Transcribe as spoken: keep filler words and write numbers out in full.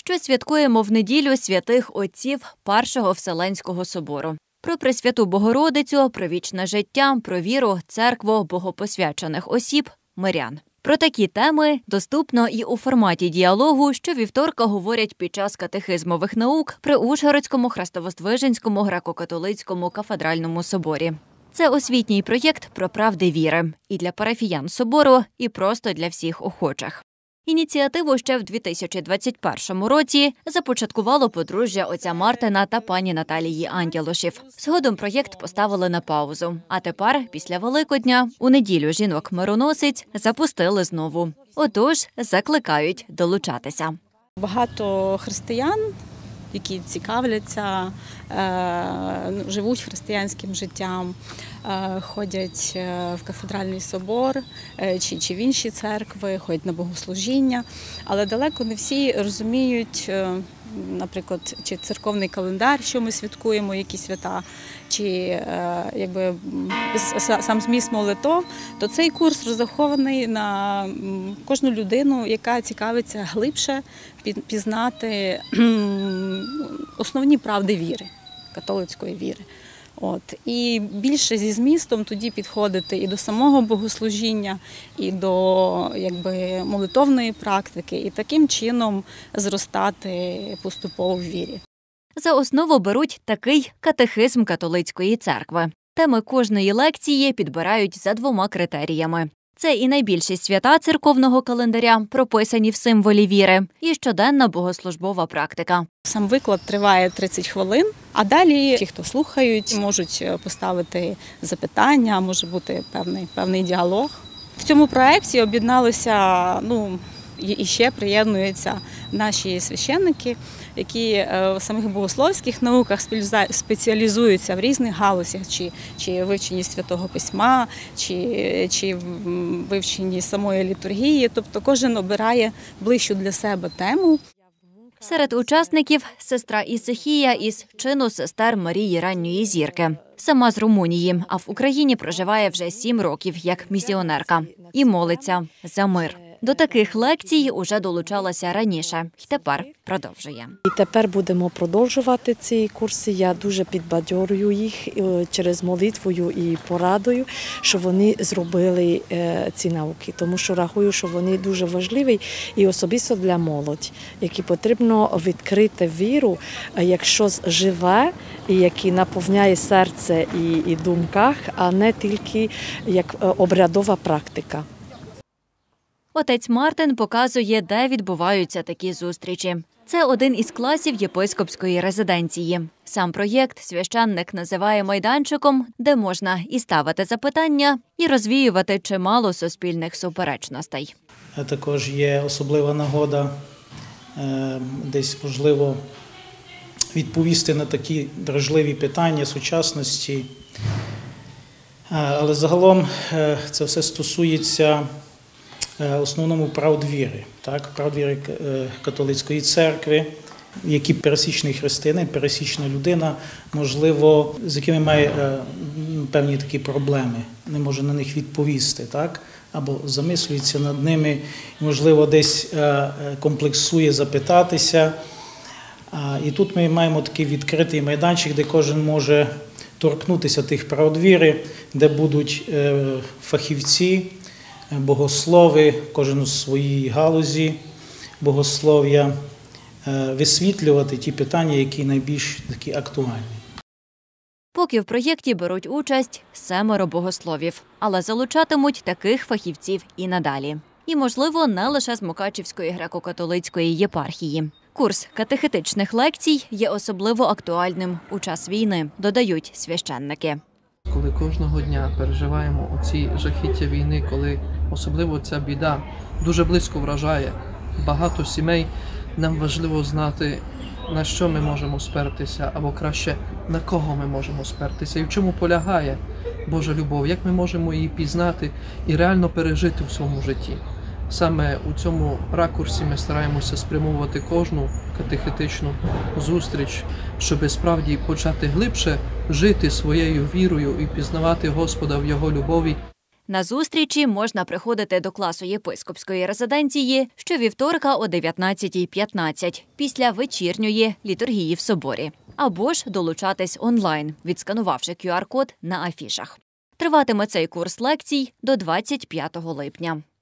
що святкуємо в неділю святих отців Першого Вселенського собору. Про Пресвяту Богородицю, про вічне життя, про віру, церкву, богопосвячених осіб, мирян. Про такі теми доступно і у форматі діалогу, що вівторка говорять під час катехизмових наук при Ужгородському Хрестово-Здвиженському греко-католицькому кафедральному соборі. Це освітній проєкт про правди віри і для парафіян собору, і просто для всіх охочих. Ініціативу ще в дві тисячі двадцять першому році започаткувало подружжя отця Мартина та пані Наталії Анділошів. Згодом проєкт поставили на паузу. А тепер, після Великодня, у неділю жінок-мироносиць запустили знову. Отож, закликають долучатися. Багато християн, які цікавляться, живуть християнським життям, ходять в кафедральний собор чи, чи в інші церкви, ходять на богослужіння, але далеко не всі розуміють, наприклад, чи церковний календар, що ми святкуємо, які свята, чи якби сам зміст молитов, то цей курс розрахований на кожну людину, яка цікавиться глибше пізнати основні правди віри, католицької віри. От. І більше зі змістом тоді підходити і до самого богослужіння, і до якби, молитовної практики, і таким чином зростати поступово в вірі. За основу беруть такий катехизм католицької церкви. Теми кожної лекції підбирають за двома критеріями. Це і найбільші свята церковного календаря, прописані в символі віри, і щоденна богослужбова практика. Сам виклад триває тридцять хвилин, а далі ті, хто слухають, можуть поставити запитання, може бути певний, певний діалог. В цьому проєкті об'єдналися, ну, і ще приєднуються наші священники, які в самих богословських науках спеціалізуються в різних галузях, чи, чи вивченні Святого Письма, чи, чи вивченні самої літургії. Тобто кожен обирає ближчу для себе тему. Серед учасників – сестра Ісихія із чину сестер Марії Ранньої Зірки. Сама з Румунії, а в Україні проживає вже сім років як місіонерка. І молиться за мир. До таких лекцій уже долучалася раніше. І тепер продовжує. І тепер будемо продовжувати ці курси. Я дуже підбадьорюю їх через молитвою і порадою, що вони зробили ці науки. Тому що рахую, що вони дуже важливі і особисто для молоді, які потрібно відкрити віру, якщо живе, і які наповняє серце і, і думках, а не тільки як обрядова практика. Отець Мартин показує, де відбуваються такі зустрічі. Це один із класів єпископської резиденції. Сам проєкт священник називає майданчиком, де можна і ставити запитання, і розвіювати чимало суспільних суперечностей. Також є особлива нагода десь, можливо, відповісти на такі дражливі питання сучасності. Але загалом це все стосується в основному правд віри, так, правд віри католицької церкви, які пересічний християнин, пересічна людина, можливо, з якими має певні такі проблеми, не може на них відповісти, так, або замислюється над ними, можливо, десь комплексує запитатися. І тут ми маємо такий відкритий майданчик, де кожен може торкнутися тих правд віри, де будуть фахівці, богослови, кожен у своїй галузі богослов'я, висвітлювати ті питання, які найбільш такі актуальні. Поки в проєкті беруть участь семеро богословів, але залучатимуть таких фахівців і надалі. І, можливо, не лише з Мукачівської греко-католицької єпархії. Курс катехетичних лекцій є особливо актуальним у час війни, додають священники. Коли кожного дня переживаємо оці жахіття війни, коли особливо ця біда дуже близько вражає багато сімей, нам важливо знати, на що ми можемо спертися, або краще, на кого ми можемо спертися, і в чому полягає Божа любов, як ми можемо її пізнати і реально пережити в своєму житті. Саме у цьому ракурсі ми стараємося спрямовувати кожну катехетичну зустріч, щоб справді почати глибше жити своєю вірою і пізнавати Господа в Його любові. На зустрічі можна приходити до класу єпископської резиденції щовівторка о дев'ятнадцятій п'ятнадцять після вечірньої літургії в соборі. Або ж долучатись онлайн, відсканувавши кю ар код на афішах. Триватиме цей курс лекцій до двадцять п'ятого липня.